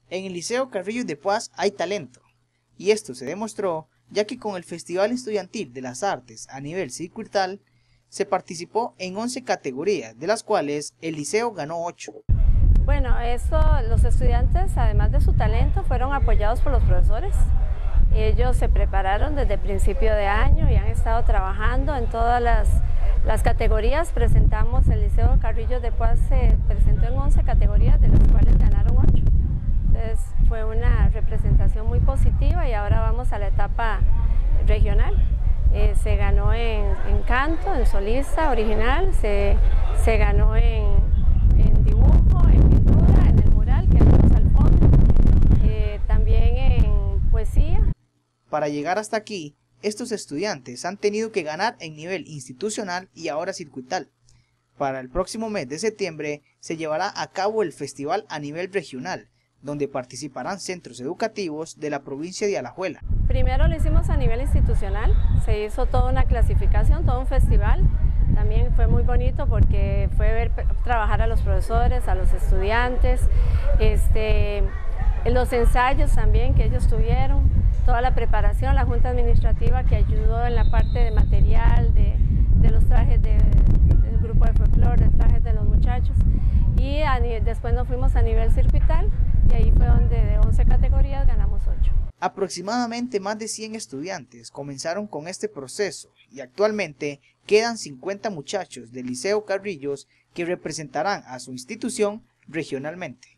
En el Liceo Carrillos de Paz hay talento, y esto se demostró ya que con el Festival Estudiantil de las Artes a nivel circuital se participó en 11 categorías, de las cuales el liceo ganó 8. Bueno, los estudiantes, además de su talento, fueron apoyados por los profesores. Ellos se prepararon desde principio de año y han estado trabajando en todas las categorías. Presentamos, el Liceo Carrillos de Paz se presentó en 11 categorías, de las cuales ganaron 8. Entonces fue una representación muy positiva y ahora vamos a la etapa regional. Se ganó en canto, en solista original, se ganó en dibujo, en pintura, en el mural que vemos al fondo, también en poesía. Para llegar hasta aquí, estos estudiantes han tenido que ganar en nivel institucional y ahora circuital. Para el próximo mes de septiembre se llevará a cabo el festival a nivel regional, donde participarán centros educativos de la provincia de Alajuela. Primero lo hicimos a nivel institucional, se hizo toda una clasificación, todo un festival. También fue muy bonito porque fue ver trabajar a los profesores, a los estudiantes, los ensayos también que ellos tuvieron, toda la preparación, la junta administrativa que ayudó en la parte de material, de los trajes del grupo de folclore, de trajes de los muchachos. Y después nos fuimos a nivel circuital y ahí fue donde de 11 categorías ganamos 8. Aproximadamente más de 100 estudiantes comenzaron con este proceso y actualmente quedan 50 muchachos del Liceo Carrillos que representarán a su institución regionalmente.